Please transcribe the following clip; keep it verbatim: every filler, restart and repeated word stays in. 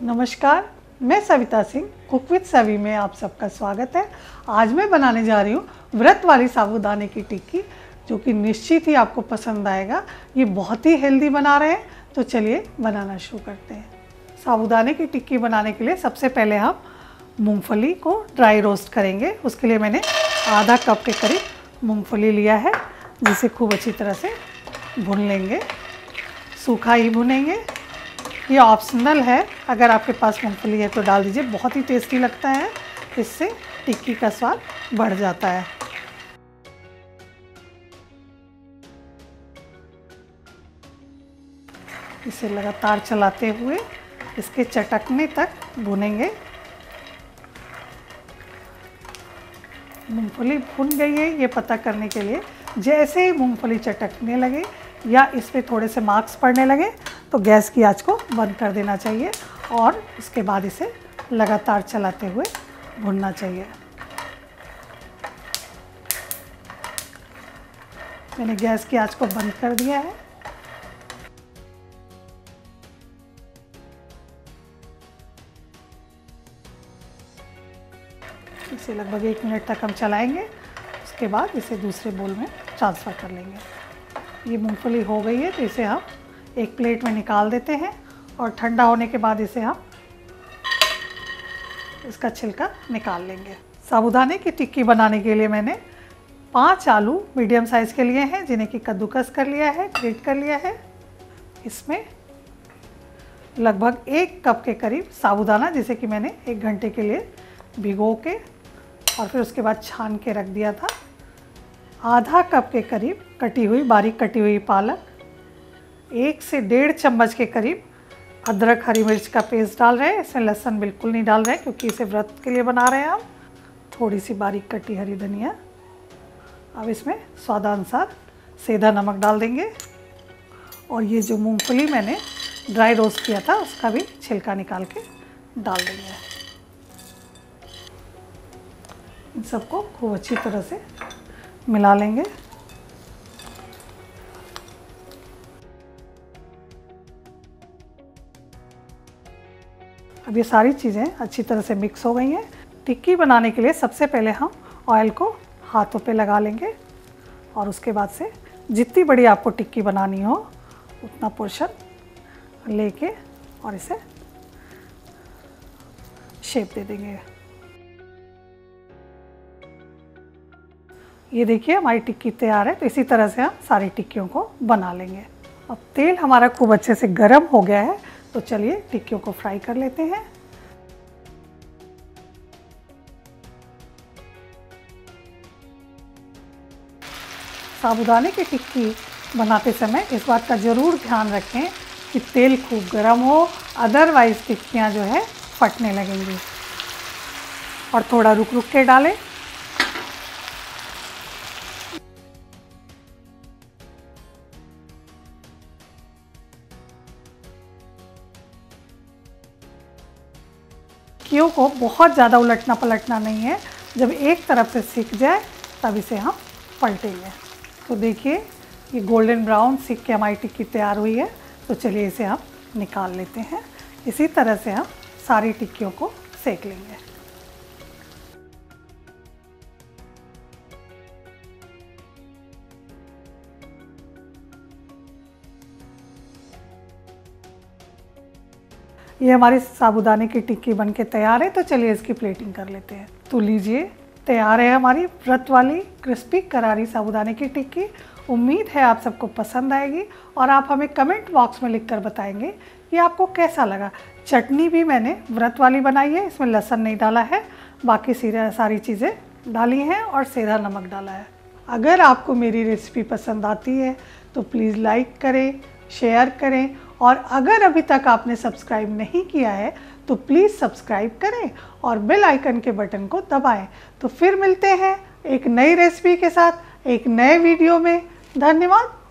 नमस्कार, मैं Savita Singh cook with सवी में आप सबका स्वागत है। आज मैं बनाने जा रही हूँ व्रत वाली साबूदाने की टिक्की, जो कि निश्चित ही आपको पसंद आएगा। ये बहुत ही हेल्दी बना रहे हैं, तो चलिए बनाना शुरू करते हैं। साबूदाने की टिक्की बनाने के लिए सबसे पहले हम मूंगफली को ड्राई रोस्ट करेंगे। उसके लिए मैंने आधा कप के करीब मूंगफली लिया है, जिसे खूब अच्छी तरह से भून लेंगे। सूखा ही भुनेंगे, ये ऑप्शनल है। अगर आपके पास मूंगफली है तो डाल दीजिए, बहुत ही टेस्टी लगता है। इससे टिक्की का स्वाद बढ़ जाता है। इसे लगातार चलाते हुए इसके चटकने तक भुनेंगे। मूंगफली भुन गई है ये पता करने के लिए, जैसे ही मूंगफली चटकने लगे या इस पे थोड़े से मार्क्स पड़ने लगे तो गैस की आंच को बंद कर देना चाहिए और उसके बाद इसे लगातार चलाते हुए भुनना चाहिए। मैंने गैस की आंच को बंद कर दिया है। इसे लगभग एक मिनट तक हम चलाएंगे। उसके बाद इसे दूसरे बोल में ट्रांसफ़र कर लेंगे। ये मूंगफली हो गई है तो इसे हम एक प्लेट में निकाल देते हैं और ठंडा होने के बाद इसे हम इसका छिलका निकाल लेंगे। साबूदाने की टिक्की बनाने के लिए मैंने पाँच आलू मीडियम साइज़ के लिए हैं, जिन्हें कि कद्दूकस कर लिया है, ग्रेट कर लिया है। इसमें लगभग एक कप के करीब साबूदाना, जिसे कि मैंने एक घंटे के लिए भिगो के और फिर उसके बाद छान के रख दिया था। आधा कप के करीब कटी हुई बारीक कटी हुई पालक, एक से डेढ़ चम्मच के करीब अदरक हरी मिर्च का पेस्ट डाल रहे हैं। इसमें लहसुन बिल्कुल नहीं डाल रहे हैं क्योंकि इसे व्रत के लिए बना रहे हैं हम। थोड़ी सी बारीक कटी हरी धनिया। अब इसमें स्वादानुसार सेंधा नमक डाल देंगे और ये जो मूंगफली मैंने ड्राई रोस्ट किया था उसका भी छिलका निकाल के डाल देंगे। इन सबको खूब अच्छी तरह से मिला लेंगे। अब ये सारी चीज़ें अच्छी तरह से मिक्स हो गई हैं। टिक्की बनाने के लिए सबसे पहले हम ऑयल को हाथों पे लगा लेंगे और उसके बाद से जितनी बड़ी आपको टिक्की बनानी हो उतना पोर्शन लेके और इसे शेप दे देंगे। ये देखिए हमारी टिक्की तैयार है। तो इसी तरह से हम सारी टिक्कियों को बना लेंगे। अब तेल हमारा खूब अच्छे से गर्म हो गया है, तो चलिए टिक्कियों को फ्राई कर लेते हैं। साबूदाने की टिक्की बनाते समय इस बात का ज़रूर ध्यान रखें कि तेल खूब गर्म हो, अदरवाइज़ टिक्कियाँ जो है फटने लगेंगी। और थोड़ा रुक रुक के डालें। टिक्कियों को बहुत ज़्यादा उलटना पलटना नहीं है। जब एक तरफ से सिक जाए तब इसे हम पलटेंगे। तो देखिए ये गोल्डन ब्राउन सिक के हमारी टिक्की तैयार हुई है। तो चलिए इसे हम निकाल लेते हैं। इसी तरह से हम सारी टिक्कियों को सेक लेंगे। ये हमारी साबूदाने की टिक्की बनके तैयार है। तो चलिए इसकी प्लेटिंग कर लेते हैं। तो लीजिए तैयार है हमारी व्रत वाली क्रिस्पी करारी साबूदाने की टिक्की। उम्मीद है आप सबको पसंद आएगी और आप हमें कमेंट बॉक्स में लिखकर बताएंगे कि आपको कैसा लगा। चटनी भी मैंने व्रत वाली बनाई है, इसमें लहसुन नहीं डाला है, बाकी सारी चीज़ें डाली हैं और सेंधा नमक डाला है। अगर आपको मेरी रेसिपी पसंद आती है तो प्लीज़ लाइक करें, शेयर करें और अगर अभी तक आपने सब्सक्राइब नहीं किया है तो प्लीज़ सब्सक्राइब करें और बेल आइकन के बटन को दबाएं। तो फिर मिलते हैं एक नई रेसिपी के साथ एक नए वीडियो में। धन्यवाद।